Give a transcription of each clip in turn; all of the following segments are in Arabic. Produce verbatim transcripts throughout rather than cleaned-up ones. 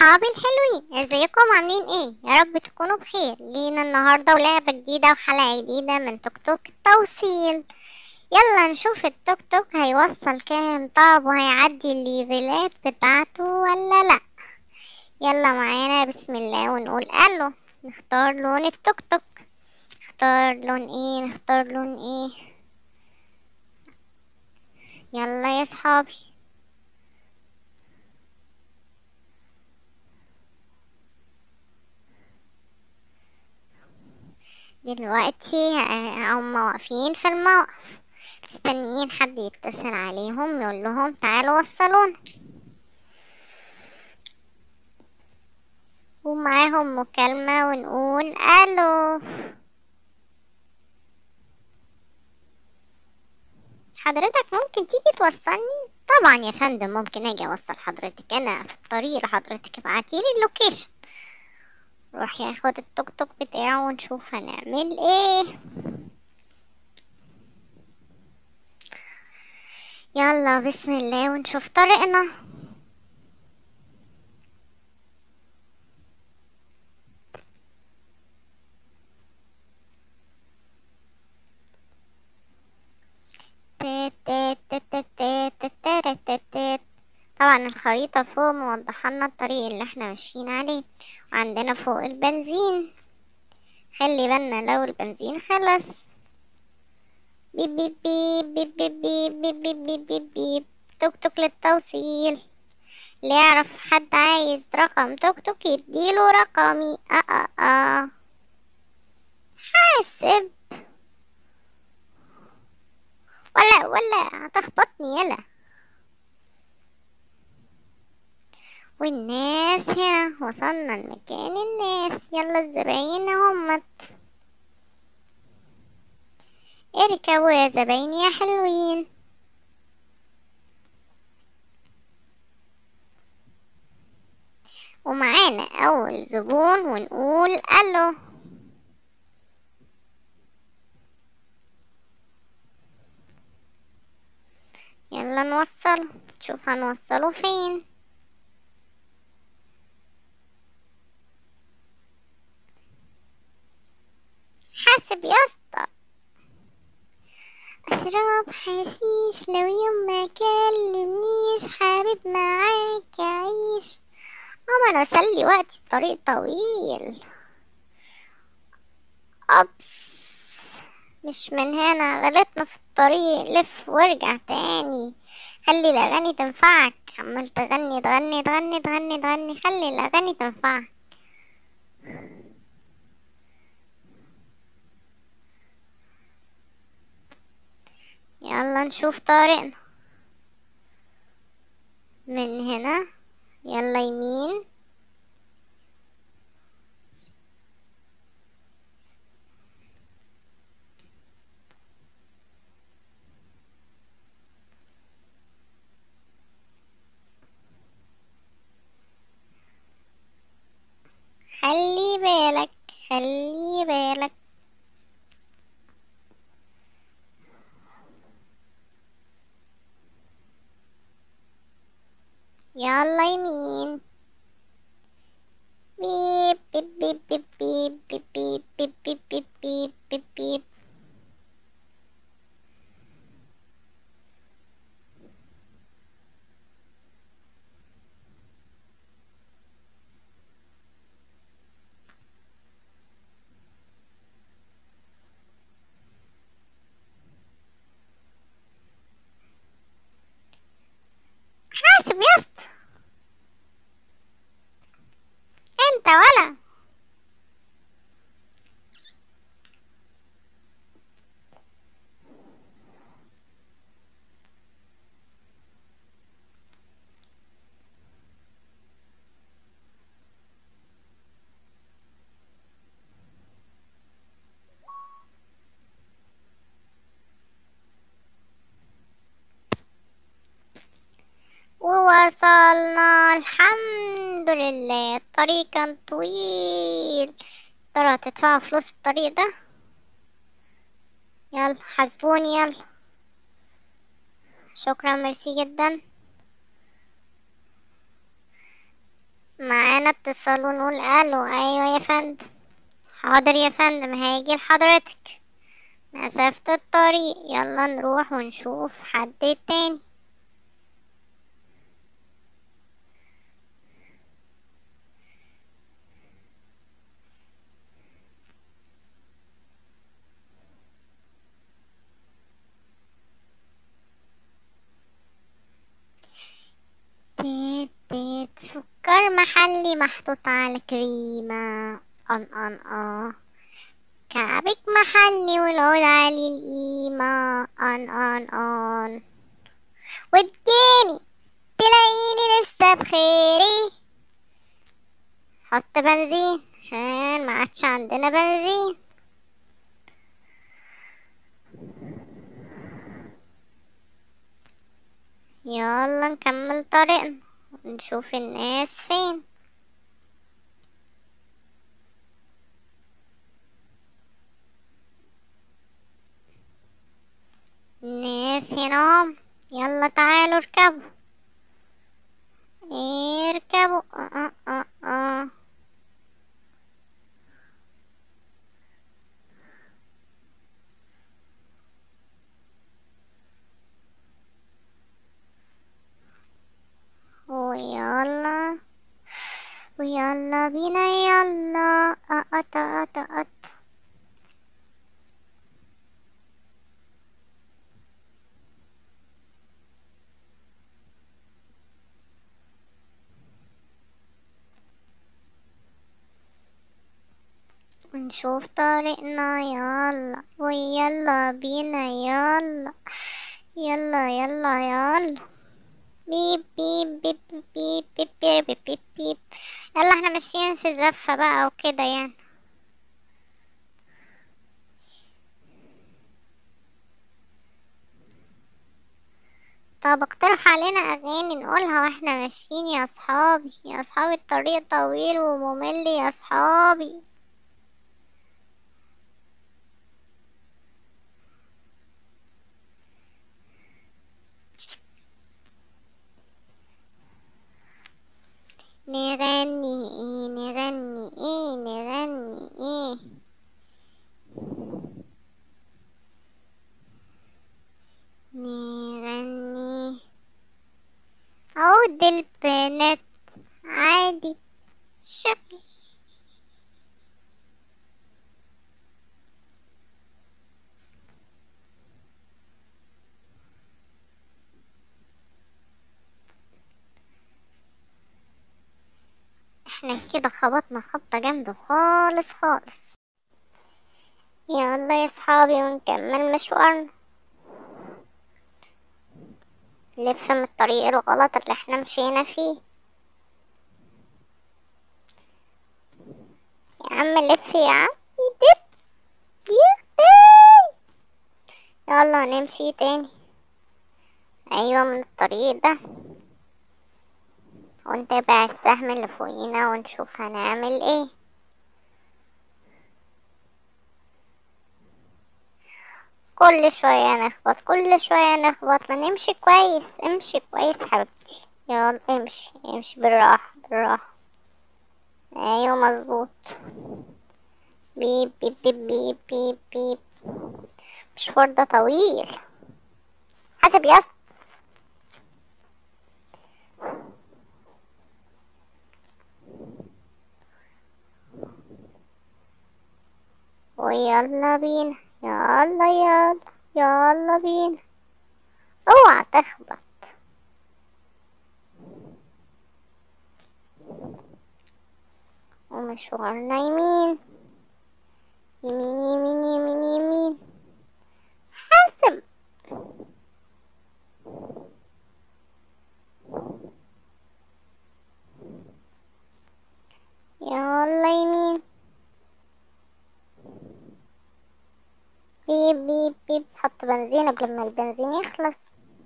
صحابي الحلوين، ازيكم عاملين ايه؟ يا رب تكونوا بخير. لينا النهارده ولعبة جديدة وحلقة جديدة من توك توك التوصيل. يلا نشوف التوك توك هيوصل كام طاب وهيعدي الليفلات بتاعته ولا لا. يلا معانا بسم الله ونقول الو. نختار لون التوك توك. نختار لون ايه؟ نختار لون ايه؟ يلا يا صحابي. دلوقتي هم واقفين في الموقف مستنيين حد يتصل عليهم يقول لهم تعالوا وصلونا، ومعاهم مكالمة ونقول الو. حضرتك ممكن تيجي توصلني؟ طبعا يا فندم ممكن اجي اوصل حضرتك، انا في الطريق لحضرتك، ابعتيلي اللوكيشن. روح ياخد التوك توك بتاعه ونشوف هنعمل ايه. يلا بسم الله ونشوف طريقنا. طبعا الخريطة فوق موضحلنا الطريق اللي احنا ماشيين عليه، وعندنا فوق البنزين. خلي بالنا لو البنزين خلص. بيب بيب بيب بيب بيب بيب بيب بيب بيب بيب. توك توك للتوصيل. اللي يعرف حد عايز رقم توك توك يديله رقمي. اه اه اه حاسب ولا ولا هتخبطني يلا. والناس هنا، وصلنا لمكان الناس. يلا الزباين همت. اركبوا يا زباين يا حلوين. ومعانا اول زبون ونقول الو. يلا نوصله، شوف هنوصله فين. حاسب يا اسطى. اشرب حشيش لو يوم ما كلمنيش، حابب معاك اعيش. اما انا اسلي وقتي، الطريق طويل. ابس، مش من هنا، غلطنا في الطريق، لف وارجع تاني. خلي الاغاني تنفعك، عمال تغني تغني تغني تغني تغني، خلي الاغاني تنفعك. يلا نشوف طريقنا من هنا. يلا يمين. خلي بالك، خلي بالك. يلا يمين. بيب بيب بيب بيب بيب بيب بيب بيب بيب بيب بيب بيب. حاسب يا اسطى انت ولا. ووصلنا الحمد لله. الطريق كان طويل. ترى تدفعوا فلوس الطريق ده؟ يلا حاسبوني يلا. شكرا ميرسي جدا. معانا نتصل ونقول الو. ايوه يا فندم. حاضر يا فندم، هاجي لحضرتك. مسافة الطريق، يلا نروح ونشوف حد تاني. تيت تيت، سكر محلي محطوط على كريمة. ان ان اه كعبك محلي والعود عليه القيمة. ان ان ان وتجيني تلاقيني لسه بخيري. حط بنزين عشان ما عادش عندنا بنزين. يلا نكمل طريقنا ونشوف الناس فين. الناس هنا هم. يلا تعالوا اركبوا. اركبوا. اه اه اه اه ويلا ويلا بينا يلا. أقط أقط أقط. ونشوف طريقنا يلا. ويلا بينا يلا. يلا يلا يلا. بيب بيب بيب بيب بيب بيب بيب بيب بيب. يلا احنا ماشيين في زفة بقى وكده يعني. طب اقترح علينا اغاني نقولها واحنا ماشيين يا اصحابي. يا اصحابي الطريق طويل وممل يا اصحابي. نغني ايه نغني ايه نغني ايه. نغني عود البنات عادي شكل. احنا كده خبطنا خبطة جامدة خالص خالص. يلا يا صحابي ونكمل مشوارنا. نلف من الطريق الغلط اللي احنا مشينا فيه. يا عم لف يا عم. دب. يوهو. يلا نمشي تاني. ايوه من الطريق ده. ونتابع السهم اللي فوقينا ونشوف هنعمل ايه. كل شوية نخبط كل شوية نخبط. ما نمشي كويس. امشي كويس حبيبتي. يلا امشي امشي بالراحة بالراحة. ايوه مظبوط. بيب بيب بيب بيب بيب بيب. مشوار ده طويل. حسب يا اسطى. ويلا بينا. يلا يلا يلا بينا. اوعى تخبط. ومشوارنا يمين يمين يمين يمين يمين. حاسب. يلا يمين. بيب بيب بيب. حط بنزين قبل ما البنزين يخلص.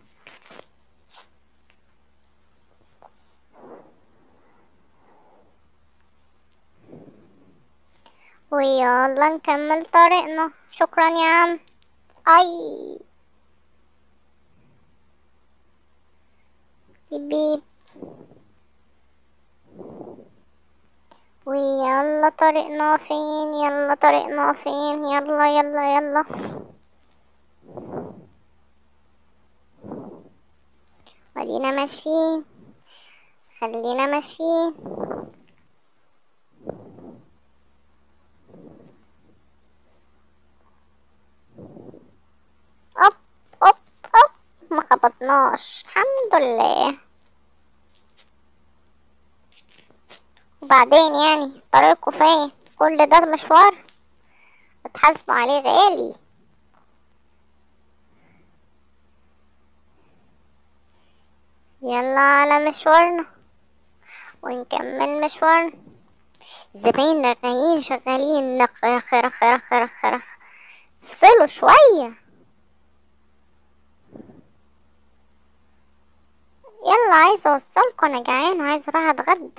ويلا نكمل طريقنا. شكرا يا عم. اي. بيب بيب. يلا طريقنا فين، يلا طريقنا فين، يلا يلا يلا. ودينا ماشيين، خلينا ماشيين. اوب اوب اوب، ما خبطناش الحمد لله. وبعدين يعني طريقكم فين؟ كل ده مشوار بتحاسبوا عليه غالي. يلا على مشوارنا ونكمل مشوارنا. الزباين راجعين شغالين نخ رخ رخ رخ رخ رخ. افصلوا شوية. يلا عايزة اوصلكوا، انا جعان وعايزة اروح اتغدى.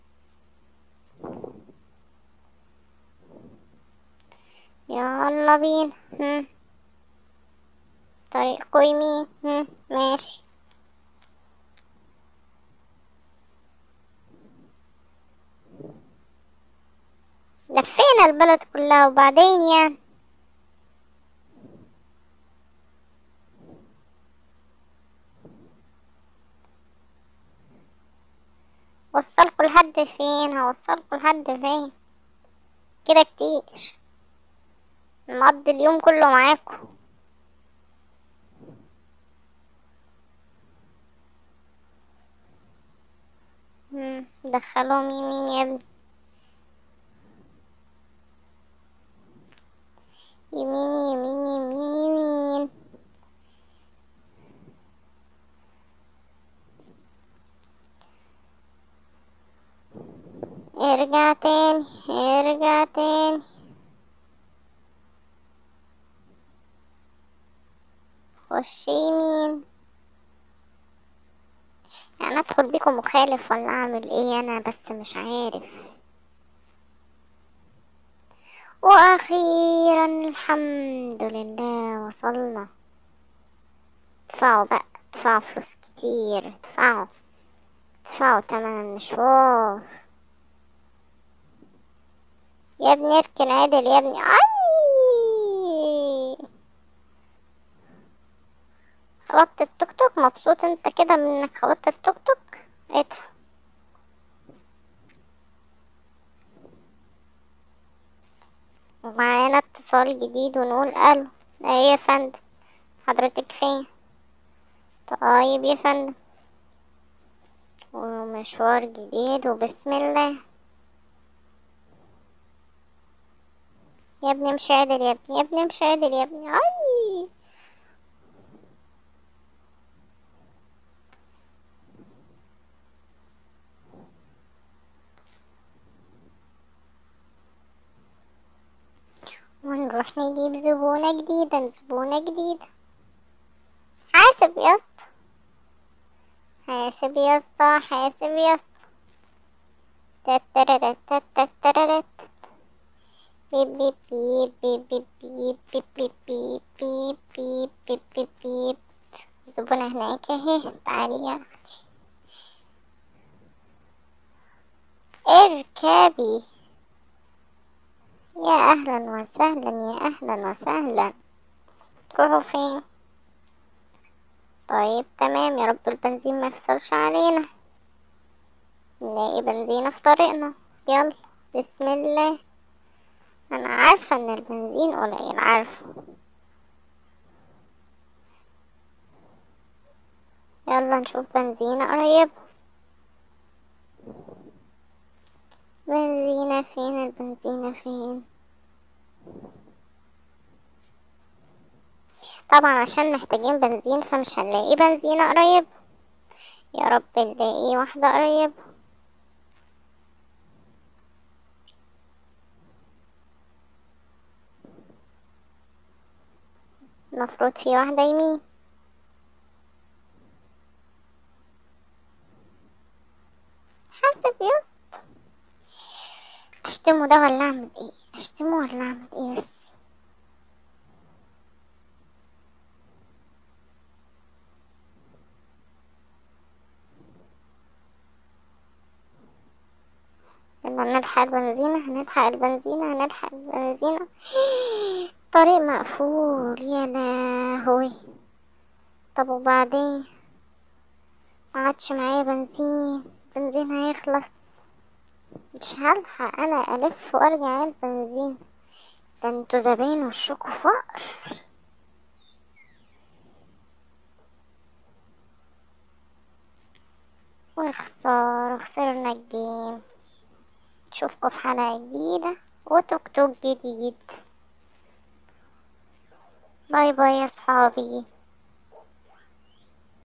يلا بينا. هم. طريقكوا يمين. هم. ماشي. لفينا البلد كلها وبعدين يعني. وصلكوا لحد فين؟ هوصلكوا لحد فين؟ كده كتير، نقضي اليوم كله معاكم. هم. دخلوهم يمين يا ابني. يمين يمين يمين يمين. ارجع تاني، ارجع تاني. خش يمين. يعني ادخل بيكم مخالف ولا اعمل ايه؟ انا بس مش عارف. واخيرا الحمد لله وصلنا. ادفعوا بقى، ادفعوا فلوس كتير، ادفعوا ادفعوا تمن المشوار. يا ابني اركن عدل يا ابني. اي خبطت التوك توك. مبسوط انت كده من انك خبطت التوك توك؟ ادفع. ومعانا اتصال جديد ونقول الو. ايه يا فندم، حضرتك فين؟ طيب يا فندم، ومشوار جديد وبسم الله. يا ابني مش قادر يا ابني، يا ابني مش قادر يا ابني. اي ونروح نجيب زبونة جديدة، زبونة جديدة. حاسب يا اسطى، حاسب يا اسطى، حاسب يا اسطى. تتررت تتررت. بيب بيب بيب بيب بيب بيب بيب بيب بيب بيب بيب بيب بيب. الزبونة هناك اهي، تعالي يا اختي اركبي. يا اهلا وسهلا، يا اهلا وسهلا. تروحوا فين؟ طيب تمام، يا رب البنزين ما يفصلش علينا، نلاقي بنزينة في طريقنا. يلا بسم الله. انا عارفة ان البنزين قليل، عارفة. يلا نشوف بنزينة قريبة. بنزينة فين؟ البنزينة فين؟ طبعا عشان محتاجين بنزين فمش هنلاقي بنزينة قريبة. يا رب نلاقي واحدة قريبة. المفروض في واحدة يمين. حاسب يا اسطى. اشتمه ده ولا اعمل ايه؟ اشتمه ولا اعمل ايه بس؟ يلا نلحق البنزينة، هنلحق البنزينة، هنلحق البنزينة. الطريق مقفول يا لهوي. طب وبعدين؟ معادش معايا بنزين، بنزين هيخلص، مش هلحق انا الف وارجع البنزين. ده انتوا زباين وشكوا فقر. وخسارة، خسرنا الجيم. اشوفكوا في حلقة جديدة وتوك توك جديد. باي باي يا صحابي.